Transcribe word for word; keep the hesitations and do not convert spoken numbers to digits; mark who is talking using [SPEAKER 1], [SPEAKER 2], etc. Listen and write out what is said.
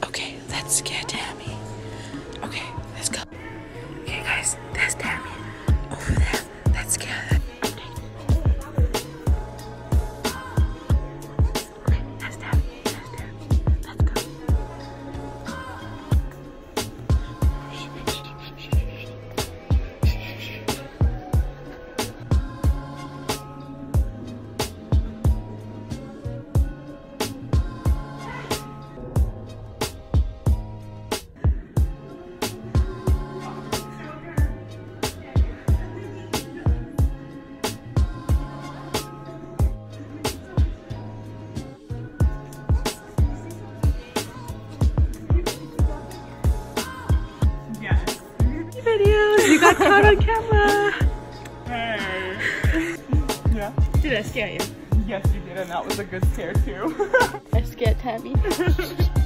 [SPEAKER 1] Okay, let's get Tammy. Okay, let's go. Okay, guys, there's Tammy over there. Let's get her. Okay, that's Tammy. That's Tammy. Let's go. Videos, you got caught on camera.
[SPEAKER 2] Hey. Yeah?
[SPEAKER 1] Did I scare you?
[SPEAKER 2] Yes, you did, and that was a good scare too.
[SPEAKER 1] I scared Tammy.